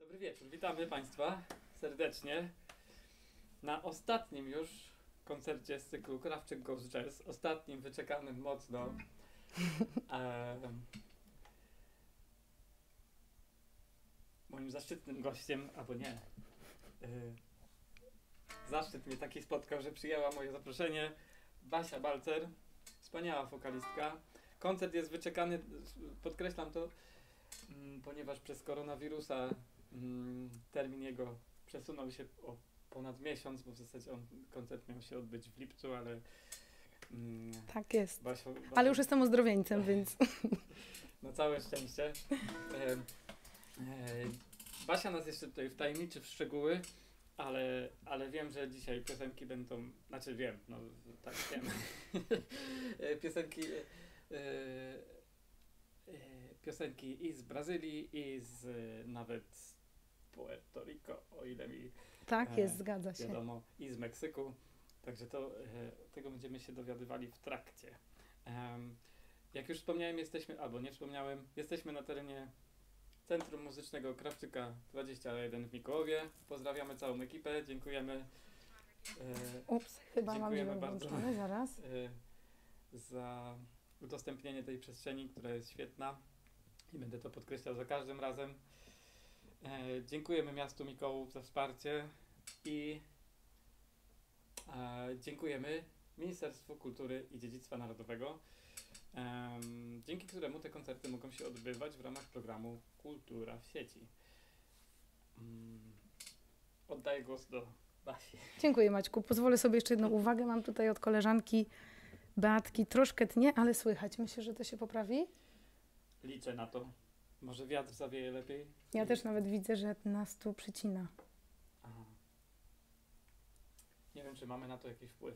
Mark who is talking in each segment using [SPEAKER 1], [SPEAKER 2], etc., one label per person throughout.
[SPEAKER 1] Dobry wieczór, witamy Państwa serdecznie na ostatnim już koncercie z cyklu Krawczyk Goes Jazz, ostatnim wyczekanym mocno. Moim zaszczytnym gościem, albo nie, zaszczyt mnie taki spotkał, że przyjęła moje zaproszenie Basia Balcer, wspaniała wokalistka. Koncert jest wyczekany, podkreślam to, ponieważ przez koronawirusa termin jego przesunął się o ponad miesiąc, bo w zasadzie koncert miał się odbyć w lipcu, ale...
[SPEAKER 2] Tak jest.
[SPEAKER 1] Basio,
[SPEAKER 2] ale już jestem ozdrowieńcem, więc...
[SPEAKER 1] Na całe szczęście. Basia nas jeszcze tutaj wtajemniczy w szczegóły, ale wiem, że dzisiaj piosenki będą... Znaczy wiem, no tak wiem. Piosenki i z Brazylii, i z nawet z Puerto Rico, o ile mi
[SPEAKER 2] tak jest, zgadza się.
[SPEAKER 1] wiadomo, i z Meksyku. Także tego będziemy się dowiadywali w trakcie. Jak już wspomniałem, jesteśmy na terenie Centrum Muzycznego Krawczyka 21 w Mikołowie. Pozdrawiamy całą ekipę, dziękujemy.
[SPEAKER 2] Chyba
[SPEAKER 1] dziękujemy
[SPEAKER 2] mam
[SPEAKER 1] bardzo
[SPEAKER 2] zaraz.
[SPEAKER 1] za udostępnienie tej przestrzeni, która jest świetna i będę to podkreślał za każdym razem. Dziękujemy miastu Mikołów za wsparcie i dziękujemy Ministerstwu Kultury i Dziedzictwa Narodowego, dzięki któremu te koncerty mogą się odbywać w ramach programu Kultura w sieci. Oddaję głos do Basi.
[SPEAKER 2] Dziękuję, Maćku. Pozwolę sobie jeszcze jedną uwagę. Mam tutaj od koleżanki Beatki. Troszkę tnie, ale słychać. Myślę, że to się poprawi.
[SPEAKER 1] Liczę na to. Może wiatr zawieje lepiej?
[SPEAKER 2] Ja też nawet widzę, że nas tu przycina.
[SPEAKER 1] Aha. Nie wiem, czy mamy na to jakiś wpływ.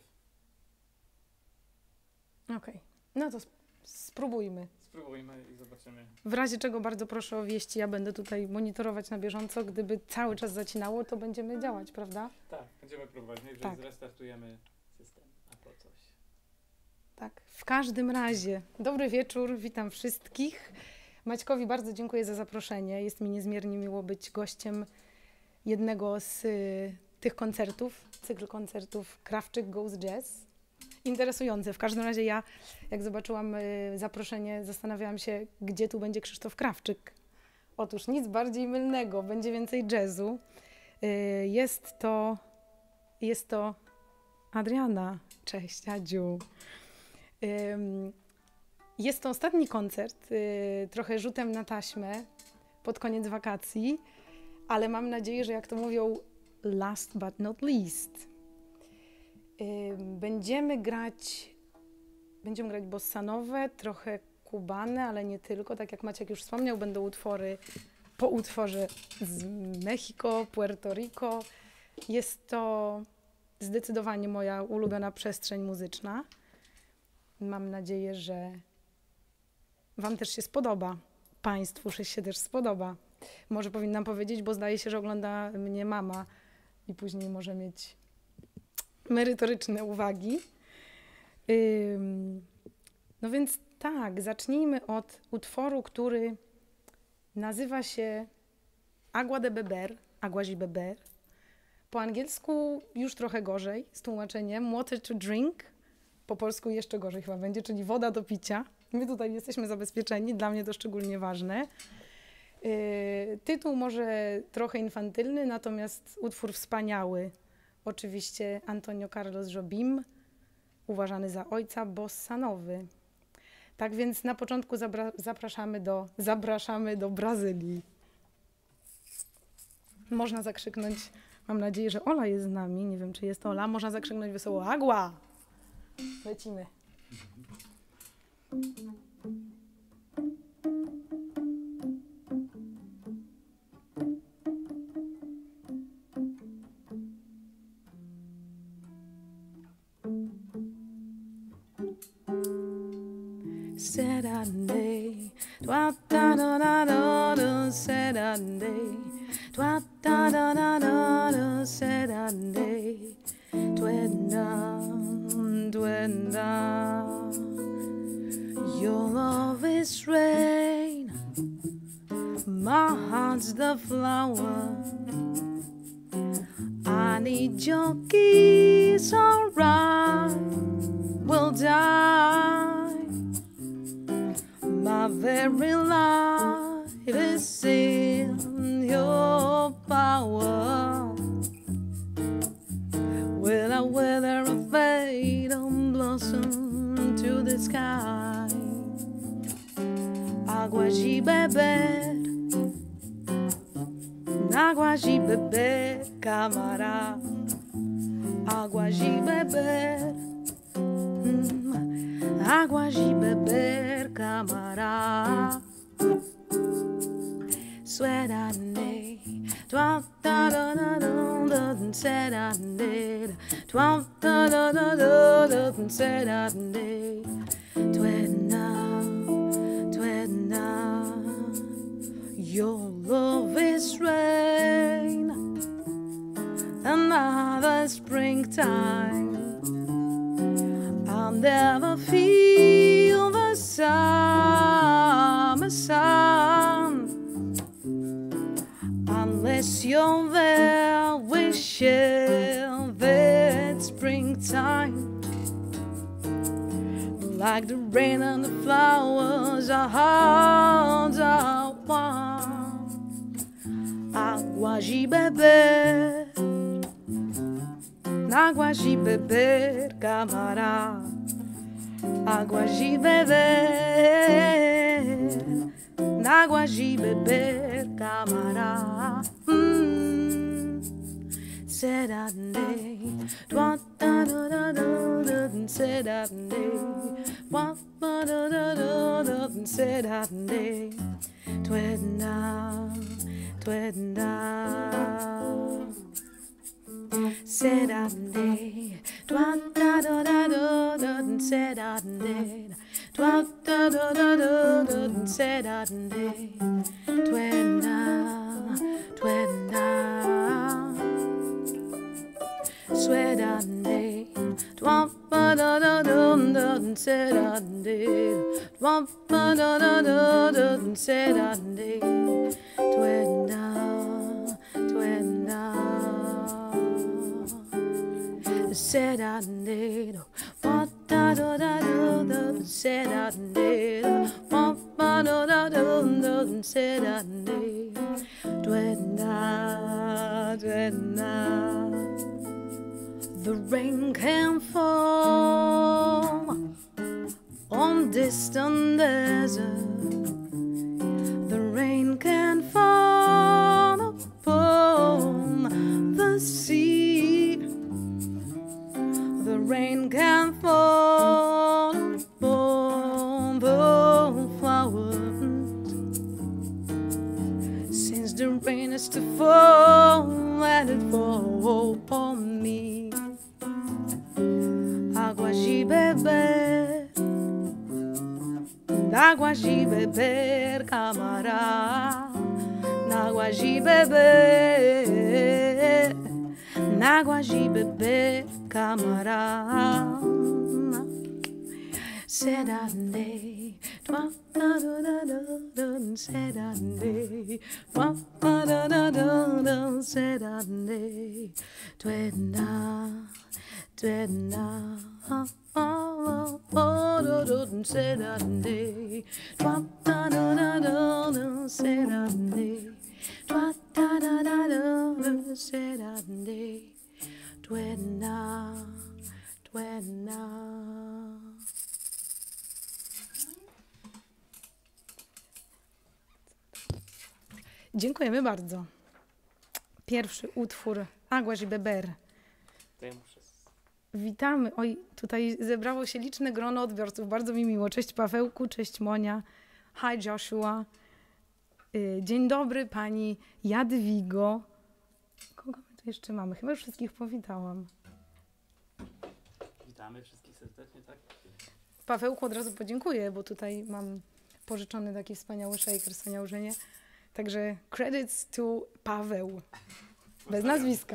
[SPEAKER 2] Okej. No to spróbujmy.
[SPEAKER 1] Spróbujmy i zobaczymy.
[SPEAKER 2] W razie czego bardzo proszę o wieści. Ja będę tutaj monitorować na bieżąco. Gdyby cały czas zacinało, to będziemy działać, prawda?
[SPEAKER 1] Tak, będziemy próbować. Najwyżej
[SPEAKER 2] Tak.
[SPEAKER 1] zrestartujemy system, a po coś.
[SPEAKER 2] Tak, w każdym razie. Dobry wieczór, witam wszystkich. Maćkowi bardzo dziękuję za zaproszenie. Jest mi niezmiernie miło być gościem jednego z tych koncertów, cykl koncertów Krawczyk Goes Jazz. Interesujące. W każdym razie ja, jak zobaczyłam zaproszenie, zastanawiałam się, gdzie tu będzie Krzysztof Krawczyk. Otóż nic bardziej mylnego, będzie więcej jazzu. Jest to Adriana. Cześć, Adziu. Jest to ostatni koncert, trochę rzutem na taśmę, pod koniec wakacji, ale mam nadzieję, że jak to mówią, last but not least. Będziemy grać bossanowe, trochę kubane, ale nie tylko. Tak jak Maciek już wspomniał, będą utwory po utworze z Mexico, Puerto Rico. Jest to zdecydowanie moja ulubiona przestrzeń muzyczna. Mam nadzieję, że Wam też się spodoba. Państwu się też spodoba. Może powinnam powiedzieć, bo zdaje się, że ogląda mnie mama i później może mieć merytoryczne uwagi. No więc tak, zacznijmy od utworu, który nazywa się Agua de Beber, Agua de Beber. Po angielsku już trochę gorzej z tłumaczeniem Water to Drink. Po polsku jeszcze gorzej chyba będzie, czyli woda do picia. My tutaj jesteśmy zabezpieczeni, dla mnie to szczególnie ważne. Tytuł może trochę infantylny, natomiast utwór wspaniały. Oczywiście Antonio Carlos Jobim, uważany za ojca bossanowy. Tak więc na początku zapraszamy do Brazylii. Można zakrzyknąć, mam nadzieję, że Ola jest z nami, nie wiem czy jest Ola, można zakrzyknąć wesoło Agua! Lecimy. Saturday, da da da da da, Saturday, da da da da da, Saturday, twenda, twenda. Your love is rain, my heart wants the flower. I need your kiss, alright, will die. My very life is in your power. Will I wither or fade and blossom to the sky? Água de beber, água de beber, camará. Água de beber, água de beber, camará. Sweatande, twelve da da da da da, sweatande, twelve da da da da da, sweatande, your love is rain, another springtime. I'll never feel the summer sun unless you're there wishing that springtime. Like the rain and the flowers, our hearts are one. Água de beber, água de beber, camará. Água de beber, água de beber, camará. Sedande, dwa da da da da, sedande, wa da da da da, sedande, twedna, twedna. Sedande, dwa da da da da, sedande, dwa da da da da, sedande, twedna, twedna. Sweatande, twampa da da da da, sedande, twampa da da da da, sedande, twenda, twenda. Sedande, twampa da da da da, sedande, twampa da da da da, sedande, twenda, twenda. The rain can fall on distant desert. The rain can fall upon the sea. The rain can fall upon the flowers. Since the rain is to fall, let it fall upon me. Água de beber, água de beber, camará. Água de beber, água de beber, camará. Sedande, sedande, sedande, twenda. Twedna, oh, sedande, twada da da da, sedande, twada da da da, sedande, twedna, twedna. Dziękujemy bardzo. Pierwszy utwór Água de Beber.
[SPEAKER 1] To ja muszę.
[SPEAKER 2] Witamy. Oj, tutaj zebrało się liczne grono odbiorców. Bardzo mi miło. Cześć Pawełku, cześć Monia. Hi Joshua. Dzień dobry pani Jadwigo. Kogo my tu jeszcze mamy? Chyba już wszystkich powitałam.
[SPEAKER 1] Witamy wszystkich serdecznie, tak?
[SPEAKER 2] Pawełku od razu podziękuję, bo tutaj mam pożyczony taki wspaniały shaker, wspaniałużenie. Także credits to Paweł. Bez nazwiska.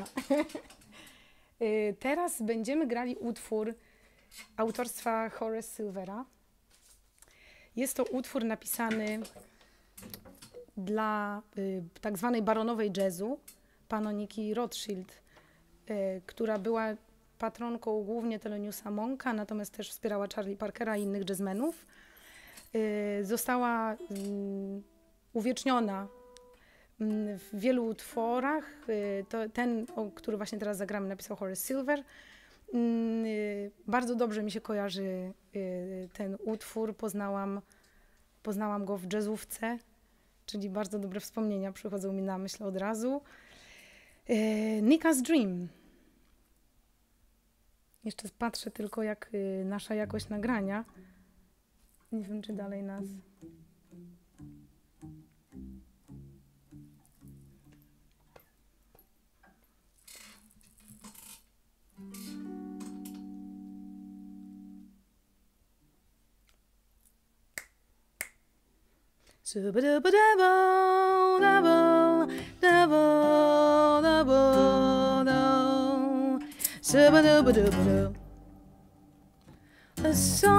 [SPEAKER 2] Teraz będziemy grali utwór autorstwa Horace Silvera. Jest to utwór napisany dla tak zwanej baronowej jazzu, Panoniki Rothschild, która była patronką głównie Theloniousa Monka, natomiast też wspierała Charlie Parkera i innych jazzmenów. Została uwieczniona w wielu utworach. Ten, który właśnie teraz zagramy, napisał Horace Silver. Bardzo dobrze mi się kojarzy ten utwór. Poznałam go w jazzówce, czyli bardzo dobre wspomnienia przychodzą mi na myśl od razu. Nika's Dream. Jeszcze patrzę tylko, jak nasza jakość nagrania. Nie wiem, czy dalej nas... A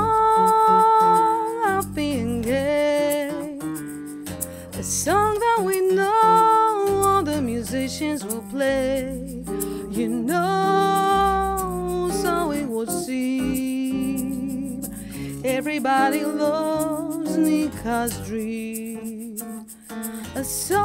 [SPEAKER 2] song of being gay, a song that we know all the musicians will play, you know, so it would seem. Everybody loves Nika's Dream, a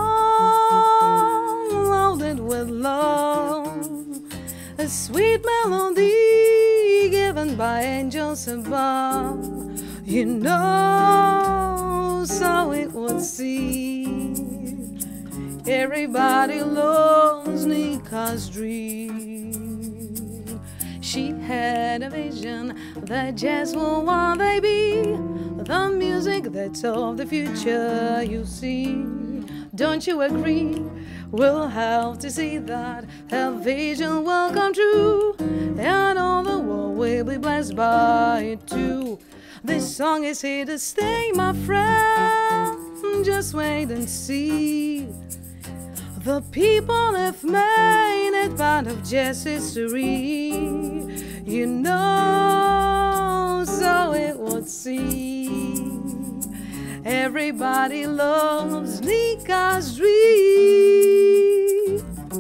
[SPEAKER 2] song loaded with love, a sweet melody given by angels above, you know, so it would seem. Everybody loves Nika's Dream. She had a vision that jazz will one day be the music that's of the future, you see. Don't you agree? We'll have to see that her vision will come true, and all the world will be blessed by it too. This song is here to stay, my friend. Just wait and see. The people have made it part of jazz history, you know, so it would seem. Everybody loves Nika's Dream.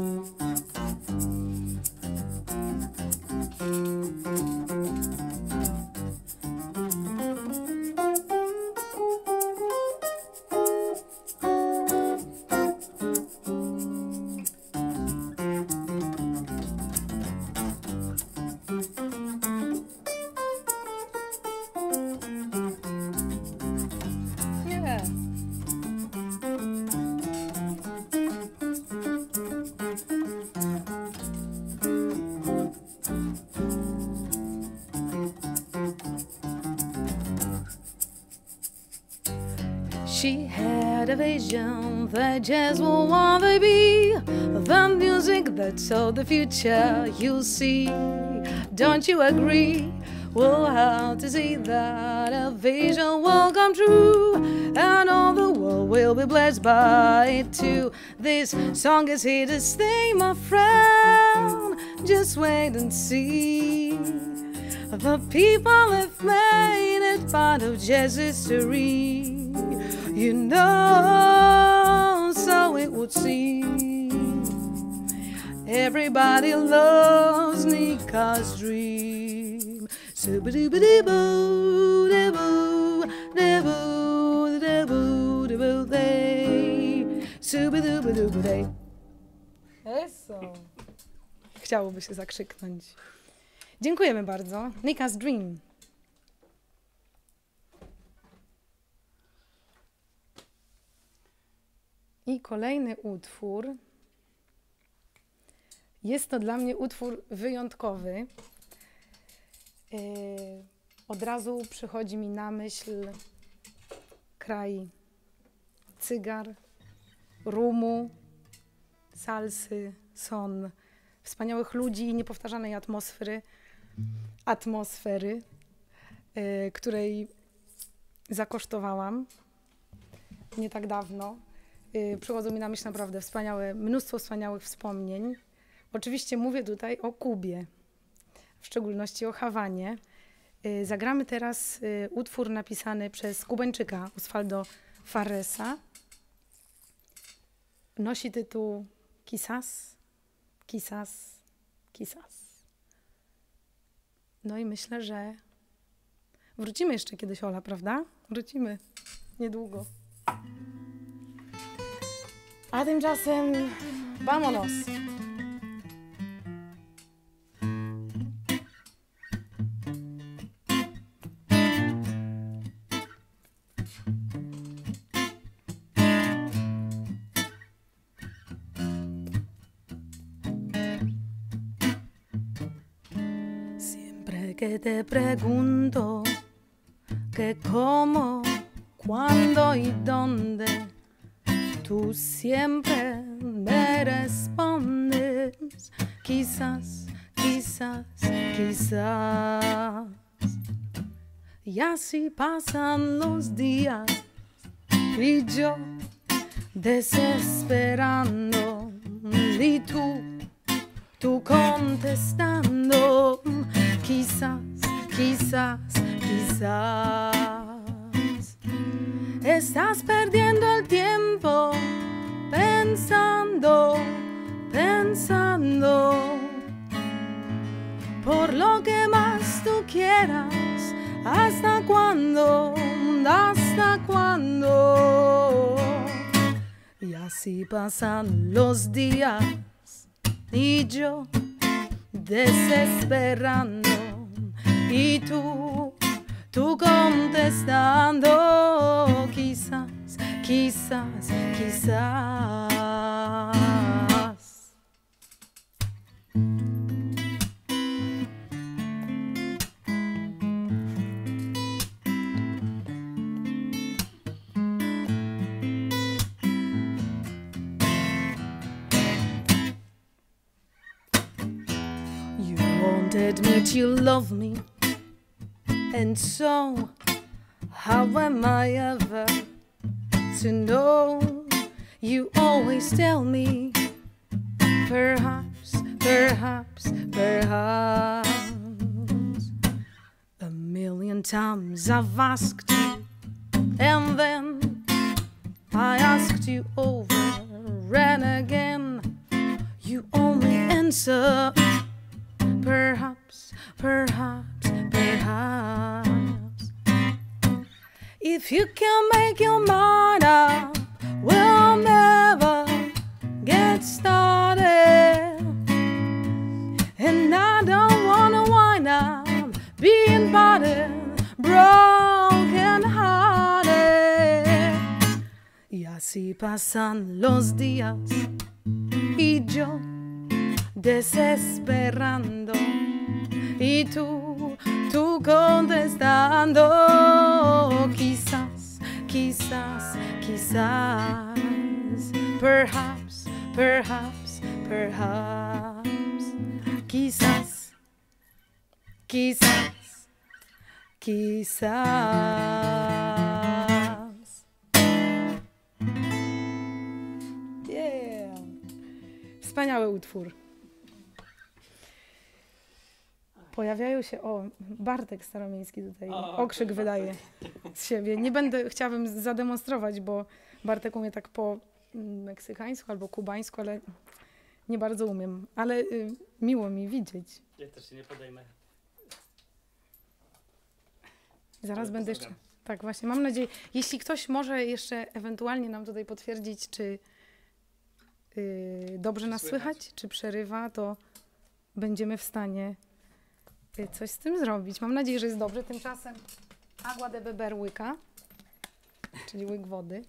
[SPEAKER 2] She had a vision that jazz will one day be the music that's of the future, you'll see. Don't you agree? We'll have to see that a vision will come true, and all the world will be blessed by it too. This song is here to stay, my friend. Just wait and see. The people have made it part of jazz history, you know, so it would seem. Everybody loves Nika's Dream. Subba-dooba-doo-boo, doo-boo, doo-boo, doo-boo, doo-boo, day. Subba-dooba-dooba-day. Eso. Chciałoby się zakrzyknąć. Dziękujemy bardzo. Nika's Dream. I kolejny utwór. Jest to dla mnie utwór wyjątkowy. Od razu przychodzi mi na myśl kraj cygar, rumu, salsy, son, wspaniałych ludzi i niepowtarzanej atmosfery, której zakosztowałam nie tak dawno. Przychodzą mi na myśl naprawdę mnóstwo wspaniałych wspomnień. Oczywiście mówię tutaj o Kubie, w szczególności o Hawanie. Zagramy teraz utwór napisany przez Kubańczyka Osvaldo Farresa. Nosi tytuł Quizás, Quizás, Quizás. No i myślę, że wrócimy jeszcze kiedyś, Ola, prawda? Wrócimy niedługo. A tymczasem vámonos. Siempre que te pregunto que cómo, cuándo y dónde, tú siempre me respondes, quizás, quizás, quizás. Y así pasan los días y yo desesperando y tú contestando, quizás, quizás, quizás. Estás perdiendo el tiempo pensando, pensando por lo que más tú quieras. ¿Hasta cuándo? ¿Hasta cuándo? Y así pasan los días y yo desesperando y tú contestando, quizás, quizás, quizás. You won't admit you love me, and so how am I ever to know? You always tell me, perhaps, perhaps, perhaps. A million times I've asked you, and then I asked you over and again. You only answer, perhaps, perhaps, perhaps. If you can make your mind up, we'll never get started. And I don't wanna wind up being parted, broken hearted. Y así pasan los días y yo desesperando y tú contestando, quizás, quizás, quizás, perhaps, perhaps, perhaps, quizás, quizás, quizás. Yeah. Wspaniały utwór. Pojawiają się, Bartek Staromiejski tutaj okrzyk wydaje z siebie. Nie będę, chciałabym zademonstrować, bo Bartek umie tak po meksykańsku albo kubańsku, ale nie bardzo umiem. Ale miło mi widzieć.
[SPEAKER 1] Ja też się nie podejmę.
[SPEAKER 2] Zaraz będę jeszcze... Tak, właśnie, mam nadzieję. Jeśli ktoś może jeszcze ewentualnie nam tutaj potwierdzić, czy dobrze nas słychać, czy przerywa, to będziemy w stanie coś z tym zrobić. Mam nadzieję, że jest dobrze. Tymczasem agua de beber łyka, czyli łyk wody.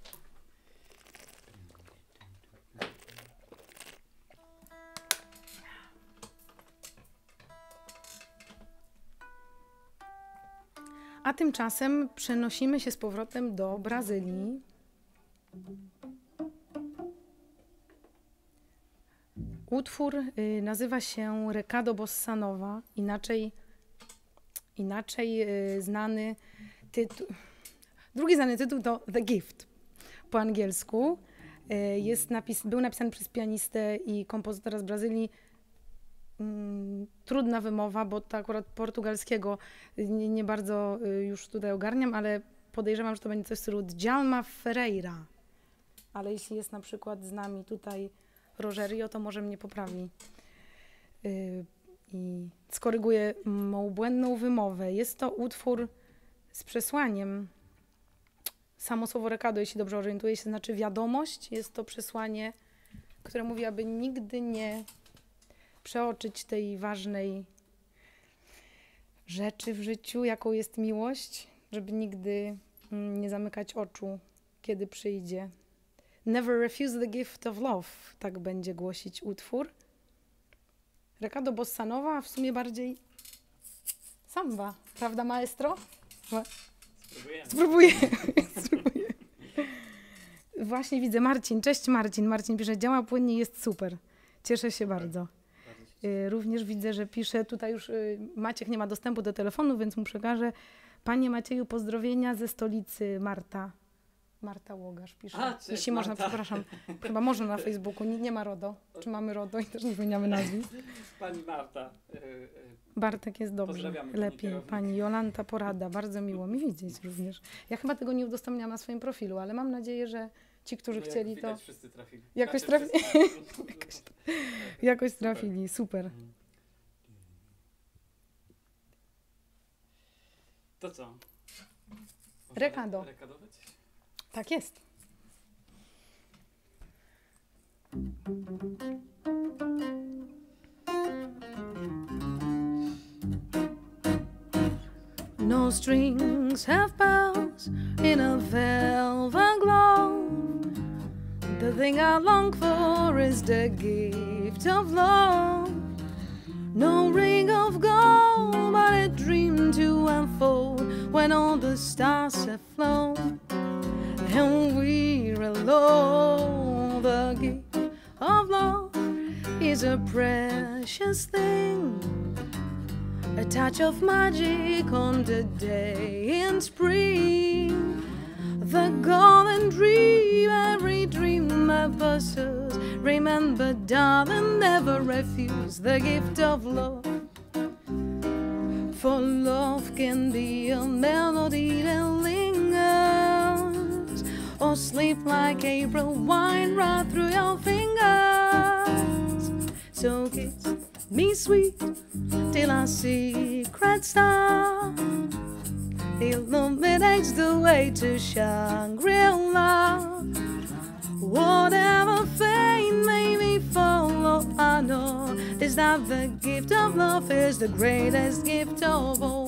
[SPEAKER 2] A tymczasem przenosimy się z powrotem do Brazylii. Utwór nazywa się Recado Bossa Nova, inaczej znany tytuł. Drugi znany tytuł to The Gift po angielsku. Był napisany przez pianistę i kompozytora z Brazylii. Trudna wymowa, bo to akurat portugalskiego nie bardzo już tutaj ogarniam, ale podejrzewam, że to będzie coś w stylu Djalma Ferreira. ale jeśli jest na przykład z nami tutaj Rogerio, to może mnie poprawi i skoryguje mą błędną wymowę. Jest to utwór z przesłaniem. Samo słowo recado, jeśli dobrze orientuję się, znaczy wiadomość. Jest to przesłanie, które mówi, aby nigdy nie przeoczyć tej ważnej rzeczy w życiu, jaką jest miłość, żeby nigdy nie zamykać oczu, kiedy przyjdzie. Never refuse the gift of love, tak będzie głosić utwór. Recado bossa nova, a w sumie bardziej samba, prawda maestro? Spróbuję. Właśnie widzę Marcin. Cześć Marcin. Marcin pisze, działa płynnie, jest super. Cieszę się bardzo. Również widzę, że pisze, tutaj już Maciek nie ma dostępu do telefonu, więc mu przekażę. Panie Macieju, pozdrowienia ze stolicy Marta. Marta Łogarz pisze. Jeśli można,
[SPEAKER 1] Marta.
[SPEAKER 2] Przepraszam. Chyba można na Facebooku. Nie ma RODO. Czy mamy RODO i też nie zmieniamy nazwisk.
[SPEAKER 1] Pani Marta.
[SPEAKER 2] Bartek jest dobrze. Lepiej. Pani Jolanta Porada. Bardzo miło mi widzieć również. Ja chyba tego nie udostępniałam na swoim profilu, ale mam nadzieję, że ci, którzy chcieli, to
[SPEAKER 1] wszyscy trafili.
[SPEAKER 2] jakoś trafili. Jakoś trafili. Super.
[SPEAKER 1] To co?
[SPEAKER 2] Recado.
[SPEAKER 1] Rekadować?
[SPEAKER 2] Tak jest. No strings have bells in a velvet glove. The thing I long for is the gift of love. No ring of gold, but a dream to unfold when all the stars have flown. And we're alone. The gift of love is a precious thing. A touch of magic on the day in spring. The golden dream, every dream of us. Remember, darling, never refuse the gift of love. For love can be a melody that lingers, or sleep like April wine right through your fingers. So kiss me sweet till our secret star illuminates the way to Shangri-La. Whatever fate may be follow, I know is that the gift of love is the greatest gift of all.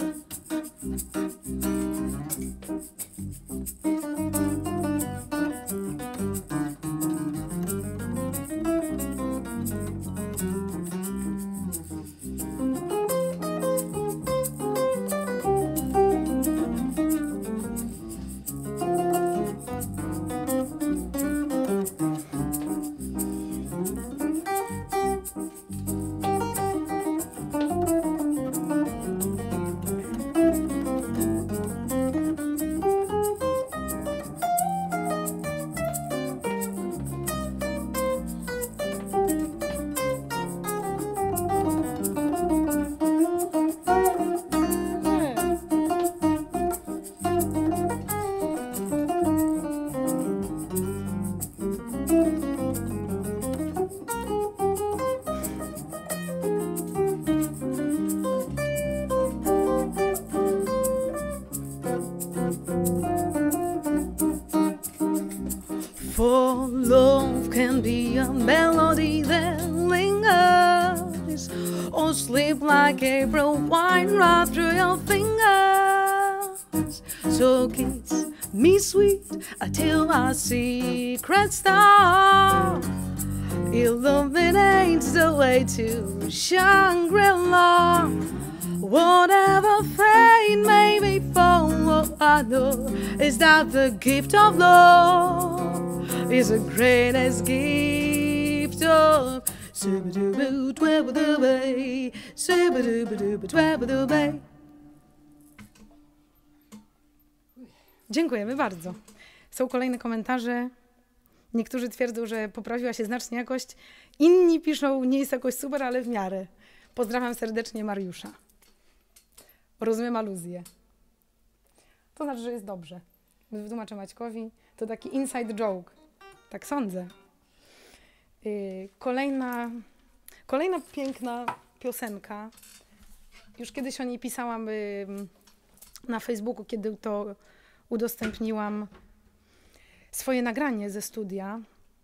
[SPEAKER 2] For love can be a melody that lingers, or sleep like April wine right through your fingers. So kiss me sweet until our secret star illuminates the way to Shangri-La. Whatever fate may befall, what I know is that the gift of love is the greatest gift of Dziękujemy bardzo. Są kolejne komentarze. Niektórzy twierdzą, że poprawiła się znacznie jakość. Inni piszą, nie jest jakoś super, ale w miarę. Pozdrawiam serdecznie Mariusza. Rozumiem aluzję. To znaczy, że jest dobrze. Wytłumaczę Maćkowi. To taki inside joke. Tak sądzę. Kolejna piękna piosenka. Już kiedyś o niej pisałam na Facebooku, kiedy to udostępniłam swoje nagranie ze studia.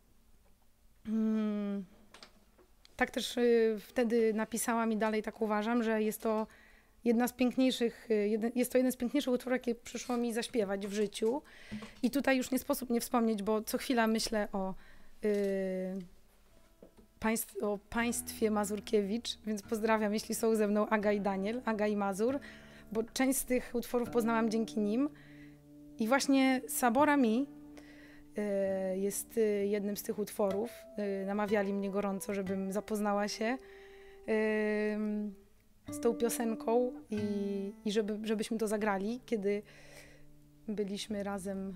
[SPEAKER 2] Tak też wtedy napisałam i dalej tak uważam, że jest to jeden z piękniejszych utworów, jakie przyszło mi zaśpiewać w życiu. I tutaj już nie sposób nie wspomnieć, bo co chwila myślę o państwie Mazurkiewicz, więc pozdrawiam, jeśli są ze mną Aga i Daniel, Aga i Mazur, bo część z tych utworów poznałam dzięki nim. I właśnie Sabora mi jest jednym z tych utworów. Namawiali mnie gorąco, żebym zapoznała się z tą piosenką i żebyśmy to zagrali, kiedy byliśmy razem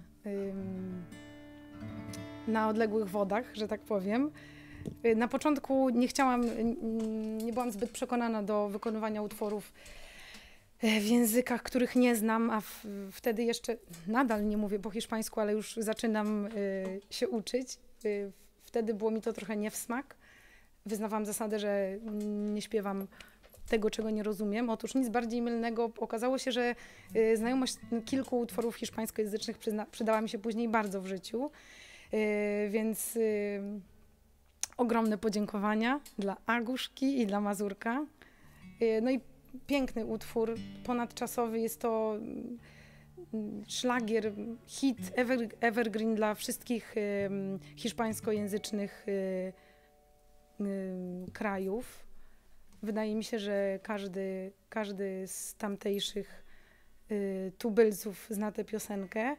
[SPEAKER 2] na odległych wodach, że tak powiem. Na początku nie byłam zbyt przekonana do wykonywania utworów w językach, których nie znam, a wtedy jeszcze nadal nie mówię po hiszpańsku, ale już zaczynam się uczyć. Wtedy było mi to trochę nie w smak. Wyznawałam zasadę, że nie śpiewam tego, czego nie rozumiem. Otóż nic bardziej mylnego. Okazało się, że znajomość kilku utworów hiszpańskojęzycznych przydała mi się później bardzo w życiu. Więc ogromne podziękowania dla Aguszki i dla Mazurka. No i piękny utwór, ponadczasowy. Jest to szlagier, hit, evergreen dla wszystkich hiszpańskojęzycznych krajów. Wydaje mi się, że każdy z tamtejszych tubylców zna tę piosenkę.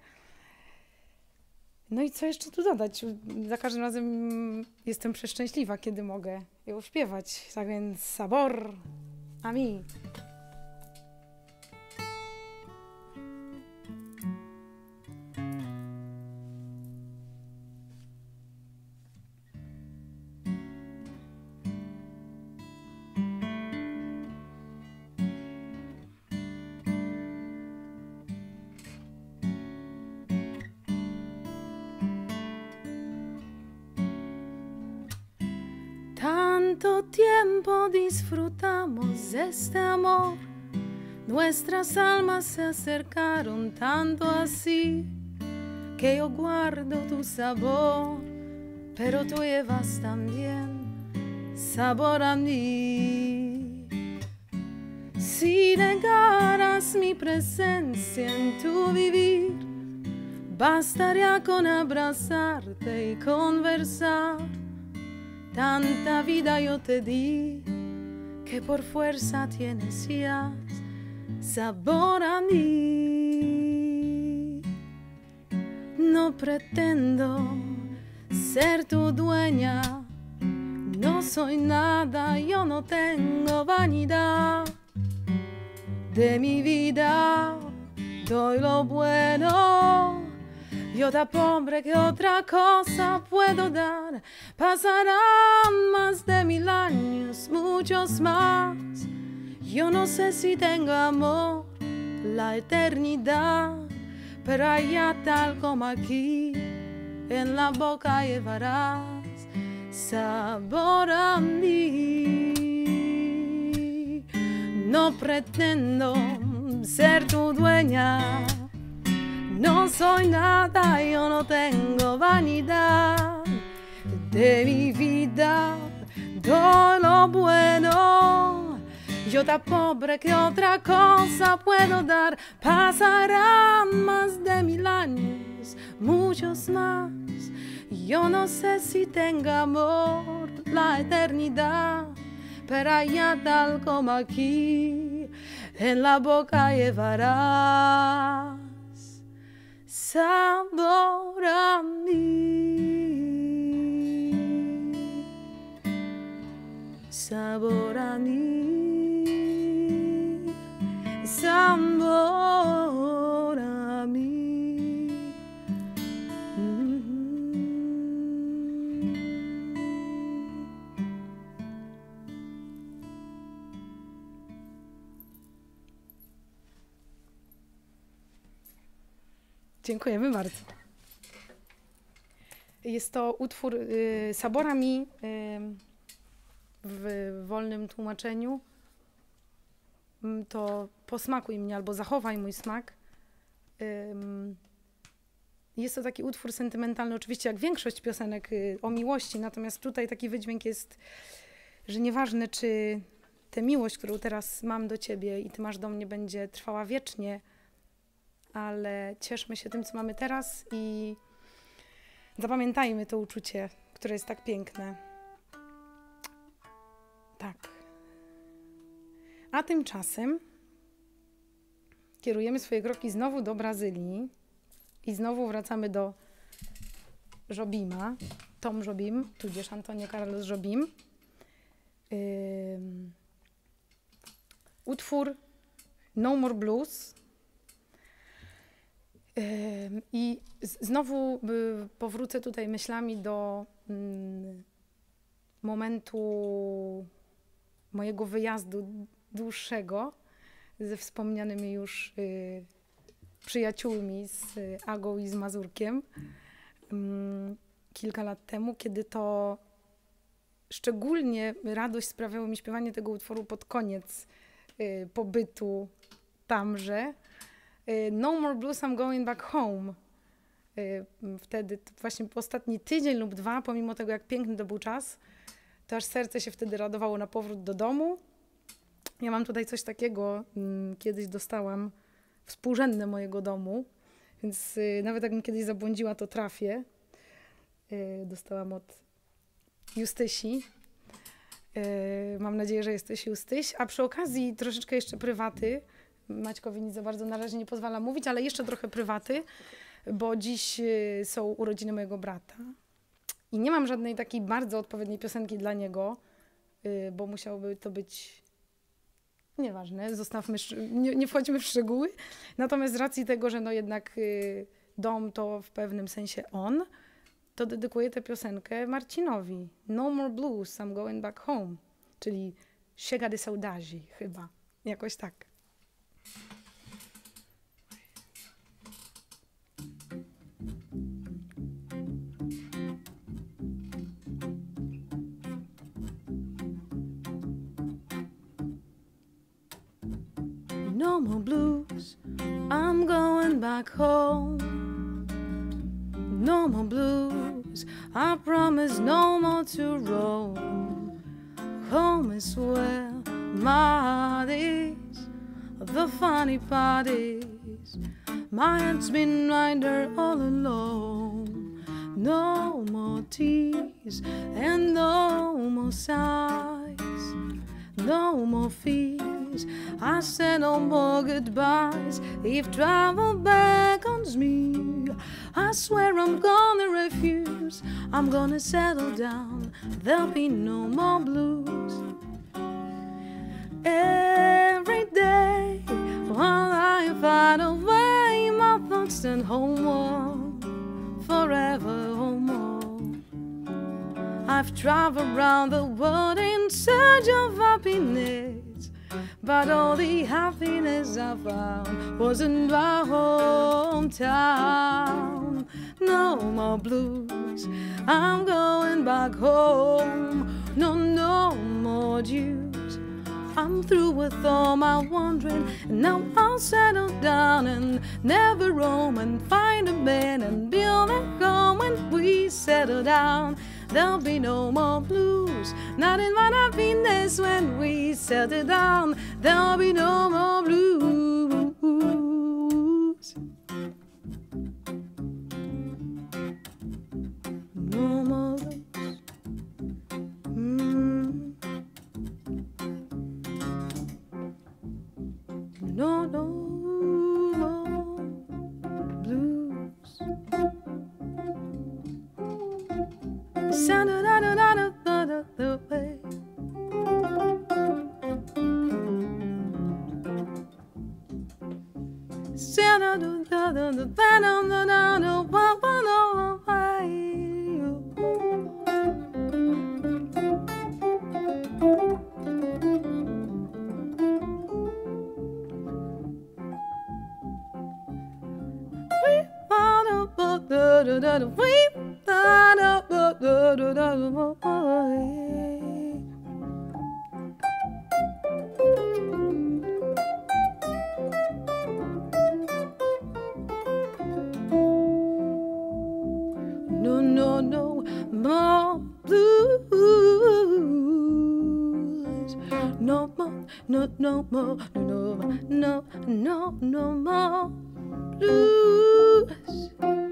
[SPEAKER 2] No i co jeszcze tu dodać? Za każdym razem jestem przeszczęśliwa, kiedy mogę ją śpiewać. Tak więc sabor a mi.
[SPEAKER 3] Tanto tiempo disfrutamos de este amor, nuestras almas se acercaron tanto así, que yo guardo tu sabor, pero tú llevas también sabor a mí. Si negaras mi presencia en tu vivir, bastaría con abrazarte y conversar. Tanta vida yo te di, que por fuerza tienes ya sabor a mí. No pretendo ser tu dueña, no soy nada, yo no tengo vanidad. De mi vida doy lo bueno, yo tan pobre que otra cosa puedo dar. Pasarán más de 1000 años, muchos más. Yo no sé si tengo amor, la eternidad, pero allá tal como aquí, en la boca llevarás sabor a mí. No pretendo ser tu dueña, no soy nada, yo no tengo vanidad. De mi vida doy lo bueno, yo tan pobre que otra cosa puedo dar. Pasarán más de 1000 años, muchos más. Yo no sé si tengo amor, la eternidad, pero allá tal como aquí, en la boca llevarás sabor a mí, sabor a mí, sabor a mí.
[SPEAKER 2] Dziękujemy bardzo. Jest to utwór Sabora Mi w wolnym tłumaczeniu. To posmakuj mnie albo zachowaj mój smak. Jest to taki utwór sentymentalny, oczywiście jak większość piosenek o miłości, natomiast tutaj taki wydźwięk jest, że nieważne, czy tę miłość, którą teraz mam do ciebie i ty masz do mnie, będzie trwała wiecznie, ale cieszmy się tym, co mamy teraz i zapamiętajmy to uczucie, które jest tak piękne. Tak. A tymczasem kierujemy swoje kroki znowu do Brazylii i znowu wracamy do Jobima, Tom Jobim, tudzież Antonio Carlos Jobim. Utwór No More Blues. I znowu powrócę tutaj myślami do momentu mojego wyjazdu dłuższego ze wspomnianymi już przyjaciółmi, z Agą i z Mazurkiem kilka lat temu, kiedy to szczególnie radość sprawiało mi śpiewanie tego utworu pod koniec pobytu tamże. No More Blues, I'm Going Back Home. Wtedy właśnie ostatni tydzień lub dwa, pomimo tego, jak piękny to był czas, to aż serce się wtedy radowało na powrót do domu. Ja mam tutaj coś takiego, kiedyś dostałam współrzędne mojego domu, więc nawet jakbym kiedyś zabłądziła, to trafię. Dostałam od Justysi. Mam nadzieję, że jesteś Justyś. A przy okazji troszeczkę jeszcze prywaty. Maćkowi nic za bardzo na razie nie pozwala mówić, ale jeszcze trochę prywaty, bo dziś są urodziny mojego brata. I nie mam żadnej takiej bardzo odpowiedniej piosenki dla niego, bo musiałoby to być... Nieważne, zostawmy, nie wchodźmy w szczegóły. Natomiast z racji tego, że no jednak dom to w pewnym sensie on, to dedykuję tę piosenkę Marcinowi. No More Blues, I'm Going Back Home. Czyli Chega de Saudade chyba. Jakoś tak.
[SPEAKER 3] No more blues, I'm going back home. No more blues, I promise no more to roam. Home is where my heart is, the funny part is my head's been right there all alone. No more tears and no more sighs, no more fears. I said no more goodbyes. If travel beckons me, I swear I'm gonna refuse. I'm gonna settle down. There'll be no more blues. Every day while I find a way, my thoughts turn homeward, forever homeward. I've traveled around the world in search of happiness, but all the happiness I found was in my hometown. No more blues, I'm going back home. No, no more dues, I'm through with all my wandering, and now I'll settle down and never roam and find a man and build a home. When we settle down, there'll be no more blues. Not in my happiness. When we settle down, there'll be no more blues. No more blues. No, no more blues. Sound of the way. Sound of the band on the No, no, no more blues. No more, no, no more, no, no, no, no more blues.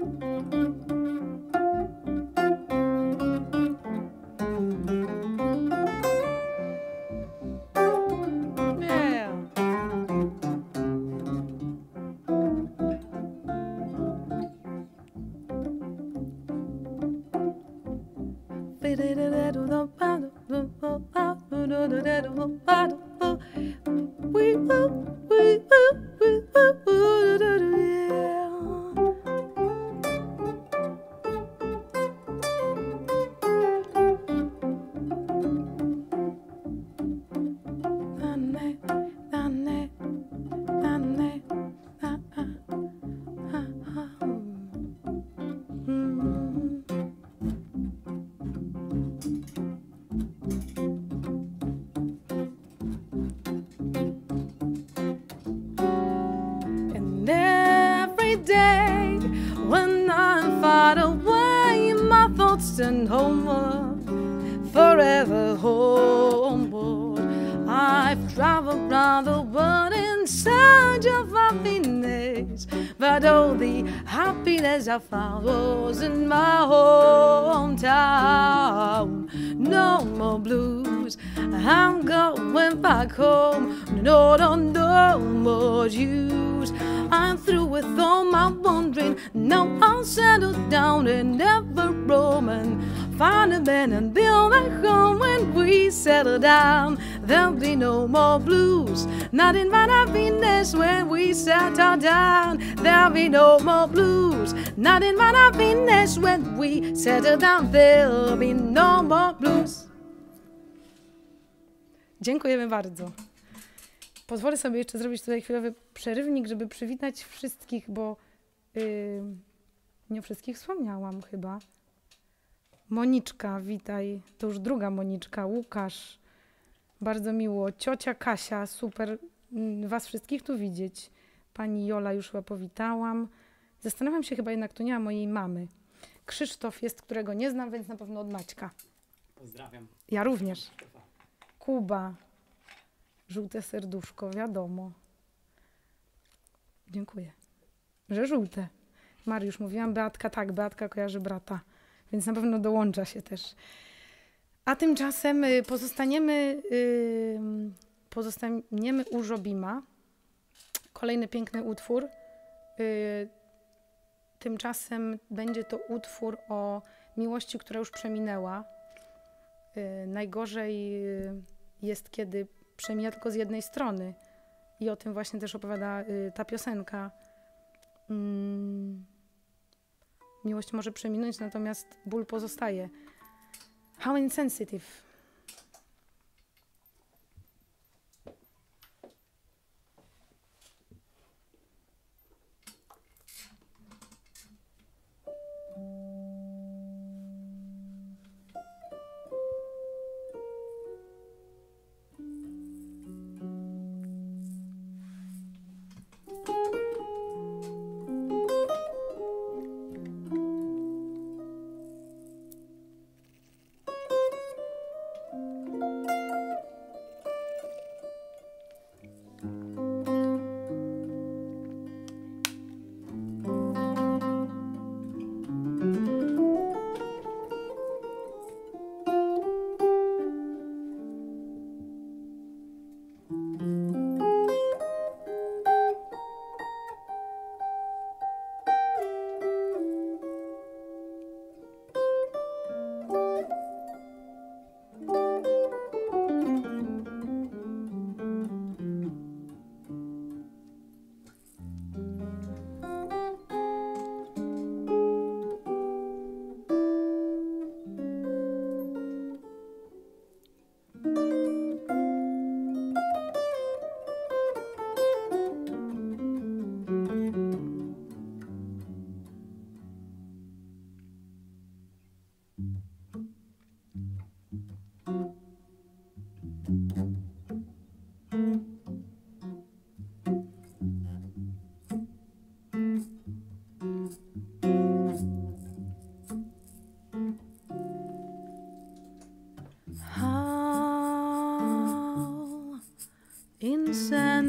[SPEAKER 3] Yeah. And every day when I'm far away, my thoughts turn homeward, forever homeward. I've traveled round the world in search of happiness, but all the happiness I found was in my hometown. No more blues, I'm going back home. No, no, no more use. I'm through with all my wandering. Now I'll settle down and never roam and find a man and build a home. When we settle down, there'll be no more blues. Not in my happiness when we settle down. There'll be no more blues. Not in my happiness when we settle down. There'll be no more blues.
[SPEAKER 2] Dziękujemy bardzo. Pozwolę sobie jeszcze zrobić tutaj chwilowy przerywnik, żeby przywitać wszystkich, bo nie wszystkich wspomniałam chyba. Moniczka, witaj. To już druga Moniczka. Łukasz, bardzo miło. Ciocia Kasia, super was wszystkich tu widzieć. Pani Jola już chyba powitałam. Zastanawiam się, chyba jednak tu nie ma mojej mamy. Krzysztof jest, którego nie znam, więc na pewno od Maćka.
[SPEAKER 1] Pozdrawiam.
[SPEAKER 2] Ja również. Kuba. Żółte serduszko, wiadomo. Dziękuję. Że żółte. Mariusz, mówiłam, Beatka, tak, Beatka kojarzy brata, więc na pewno dołącza się też. A tymczasem pozostaniemy u Jobima. Kolejny piękny utwór. Tymczasem będzie to utwór o miłości, która już przeminęła. Najgorzej jest, kiedy przemija tylko z jednej strony. I o tym właśnie też opowiada ta piosenka. Miłość może przeminąć, natomiast ból pozostaje. How insensitive.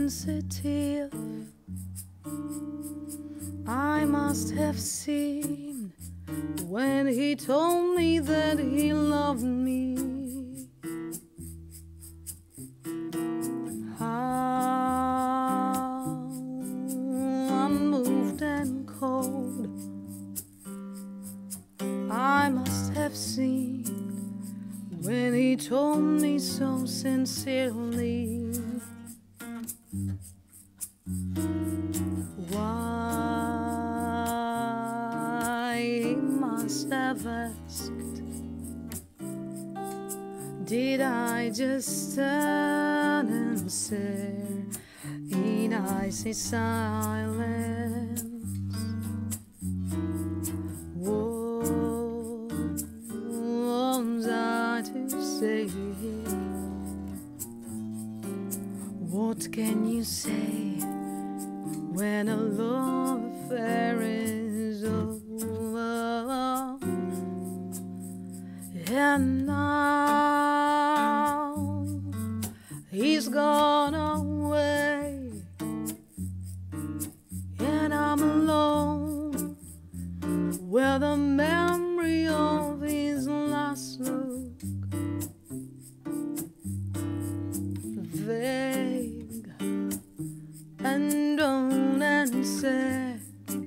[SPEAKER 3] sensitive. I must have seen when he told me that he loved me. How unmoved and cold I must have seen when he told me so sincerely. Why he must have asked, did I just stand and stare in icy silence? What was I to say? What can you say when a love affair is over? And now he's gone away, and I'm alone with the memory of his last look, vague and unanswered.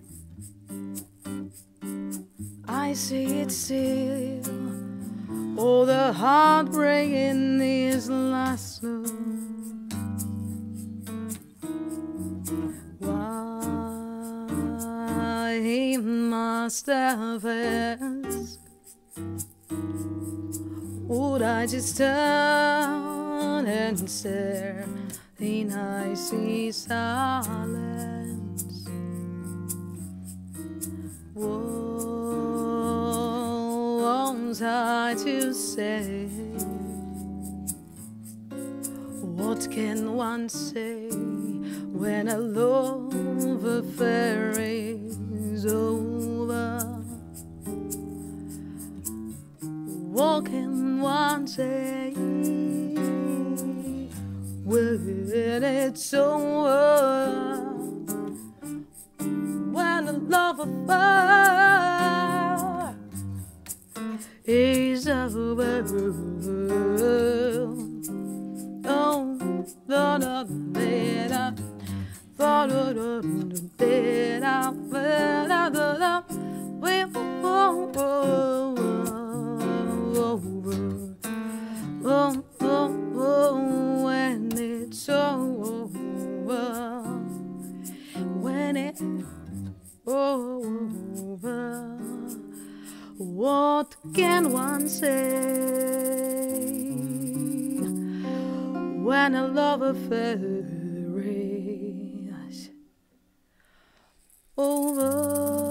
[SPEAKER 3] I see it still, oh, the heartbreak in his last look. Why he must have asked, would I just turn and stare in icy silence? What was I to say? What can one say when a love affair is over? What can one say when it's over? When a love affair is over. Oh, da da da da da when it's over, when it's over, what can one say when a love affair is over?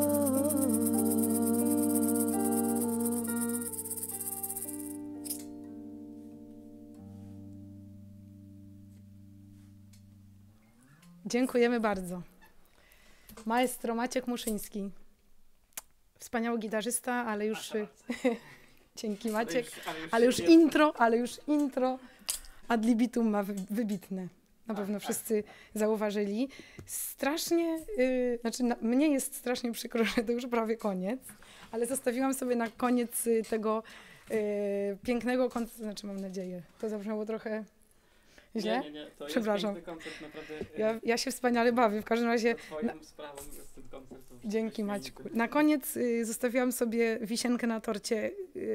[SPEAKER 2] Dziękujemy bardzo. Maestro Maciek Muszyński. Wspaniały gitarzysta, ale już... Dzięki Maciek. Ale już intro ad libitum ma wybitne. Na pewno wszyscy zauważyli. Strasznie, mnie jest strasznie przykro, że to już prawie koniec, ale zostawiłam sobie na koniec tego pięknego koncertu, mam nadzieję. To zabrzmiało trochę źle?
[SPEAKER 1] Nie, to
[SPEAKER 2] przepraszam.
[SPEAKER 1] jest piękny koncert, naprawdę.
[SPEAKER 2] Ja się wspaniale bawię, w każdym razie...
[SPEAKER 1] Twoją sprawą jest ten koncert.
[SPEAKER 2] Dzięki Maćku. Na koniec zostawiłam sobie wisienkę na torcie,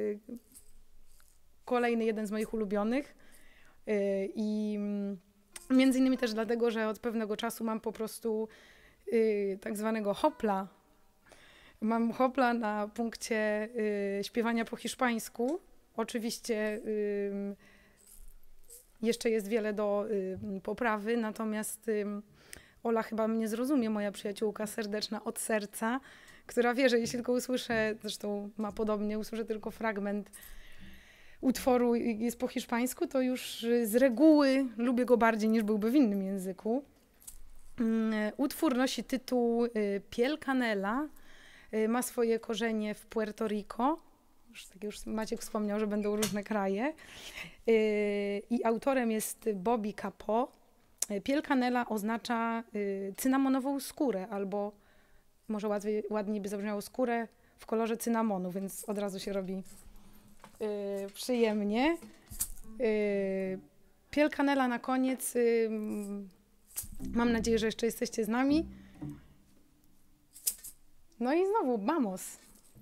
[SPEAKER 2] kolejny jeden z moich ulubionych i między innymi też dlatego, że od pewnego czasu mam po prostu tak zwanego hopla. Mam hopla na punkcie śpiewania po hiszpańsku. Oczywiście jeszcze jest wiele do poprawy, natomiast Ola chyba mnie zrozumie, moja przyjaciółka serdeczna od serca, która wie, że jeśli tylko usłyszę, zresztą ma podobnie, usłyszę tylko fragment utworu jest po hiszpańsku, to już z reguły lubię go bardziej niż byłby w innym języku. Utwór nosi tytuł Piel Canela, ma swoje korzenie w Puerto Rico. Już Maciek wspomniał, że będą różne kraje. I autorem jest Bobby Capó. Piel kanela oznacza cynamonową skórę, albo może ładniej by zabrzmiało skórę w kolorze cynamonu, więc od razu się robi przyjemnie. Piel kanela na koniec. Mam nadzieję, że jeszcze jesteście z nami. No i znowu, vamos.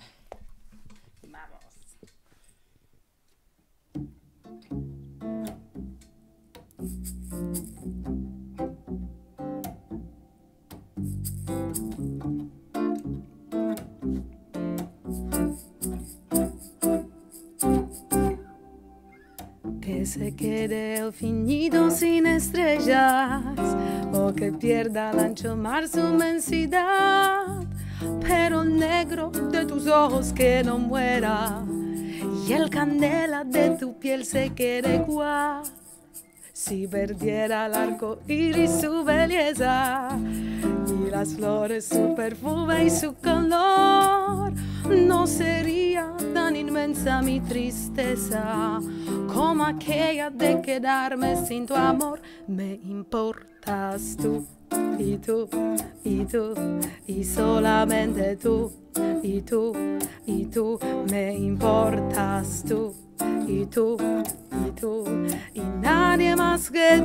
[SPEAKER 3] Que se quede el finito sin estrellas o que pierda el ancho mar su inmensidad, pero el negro de tus ojos que no muera y el candela de tu piel se quede igual. Si perdiera el arco iris su belleza y las flores su perfume y su color, no sería tan inmensa mi tristeza como aquella de quedarme sin tu amor. Me importas tú y tú y tú y solamente tú y tú y tú. Me importas tú y tú y tú y nadie más que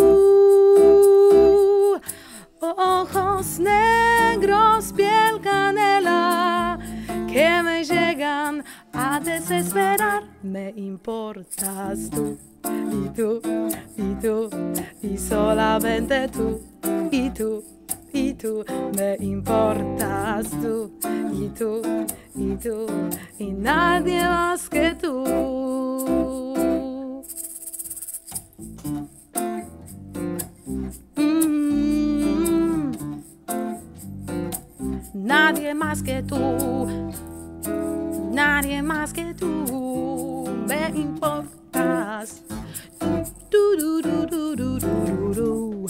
[SPEAKER 3] tú. Ojos negros, piel canela, que me llegan a desesperar. Me importas tú y tú y tú y solamente tú y tú y tú. Me importas tú y tú y tú y nadie más que tú. Nadie más que tú, nadie más que tú, me importas. Du, du, du, du, du, du, du.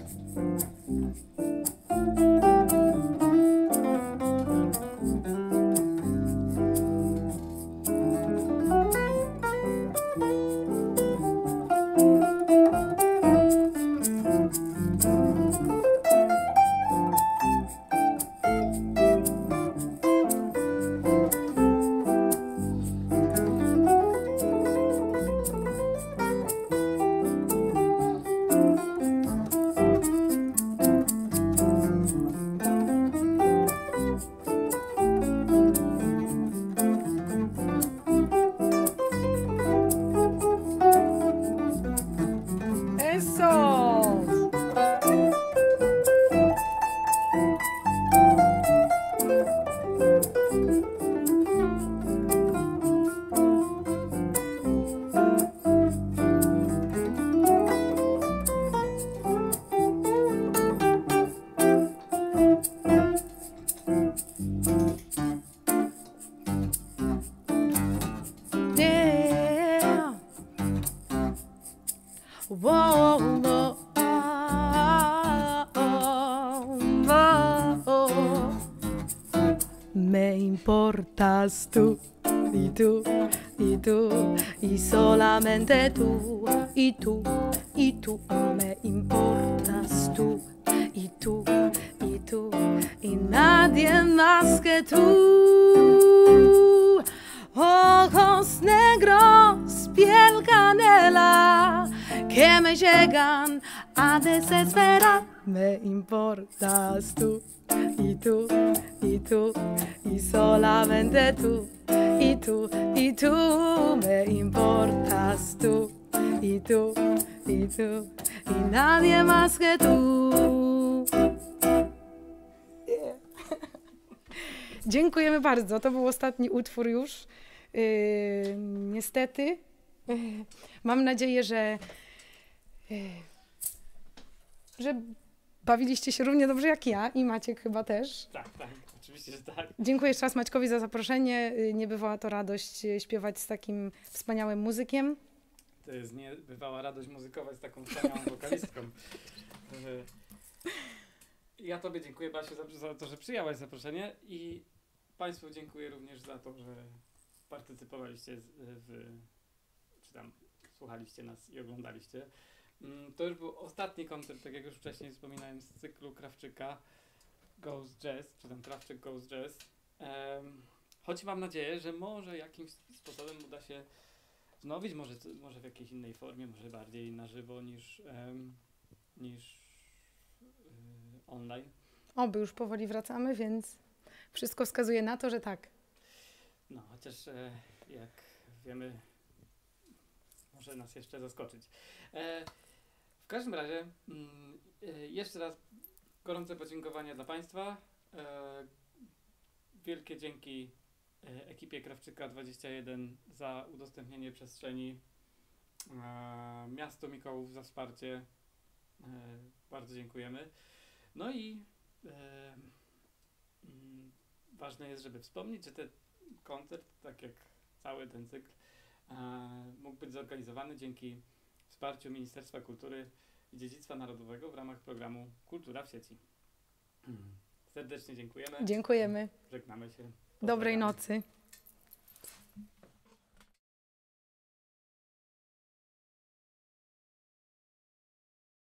[SPEAKER 3] Me importas tú y tú y tú y solamente tú y tú y tú. Me importas tú y tú y tú y nadie más que tú. Ojos negros, piel canela, que me llegan a desesperar. Me importas tú y tú y tú y solamente tú y tú y tú. Me importas tú y tú y tú y nadie más que tú.
[SPEAKER 2] Dziękujemy bardzo. To był ostatni utwór już. Niestety. Mam nadzieję, że bawiliście się równie dobrze jak ja i Maciek chyba też.
[SPEAKER 1] Tak, oczywiście, że tak.
[SPEAKER 2] Dziękuję jeszcze raz Maćkowi za zaproszenie. Niebywała to radość śpiewać z takim wspaniałym muzykiem.
[SPEAKER 1] To jest niebywała radość muzykować z taką wspaniałą wokalistką. Ja tobie dziękuję, Basiu, za to, że przyjęłaś zaproszenie i państwu dziękuję również za to, że partycypowaliście czy tam słuchaliście nas i oglądaliście. To już był ostatni koncert, tak jak już wcześniej wspominałem, z cyklu Krawczyka Goes Jazz, czy tam Krawczyk Goes Jazz. Choć mam nadzieję, że może jakimś sposobem uda się wznowić, może w jakiejś innej formie, może bardziej na żywo niż online.
[SPEAKER 2] Oby już powoli wracamy, więc wszystko wskazuje na to, że tak.
[SPEAKER 1] No, chociaż jak wiemy, może nas jeszcze zaskoczyć. W każdym razie jeszcze raz gorące podziękowania dla Państwa. Wielkie dzięki ekipie Krawczyka 21 za udostępnienie przestrzeni, miastu Mikołów za wsparcie. Bardzo dziękujemy. No i ważne jest, żeby wspomnieć, że ten koncert, tak jak cały ten cykl, mógł być zorganizowany dzięki wsparciu Ministerstwa Kultury i Dziedzictwa Narodowego w ramach programu Kultura w sieci. Serdecznie dziękujemy.
[SPEAKER 2] Dziękujemy.
[SPEAKER 1] Żegnamy się.
[SPEAKER 2] Dobrej
[SPEAKER 1] Pozdrawiamy.
[SPEAKER 2] nocy.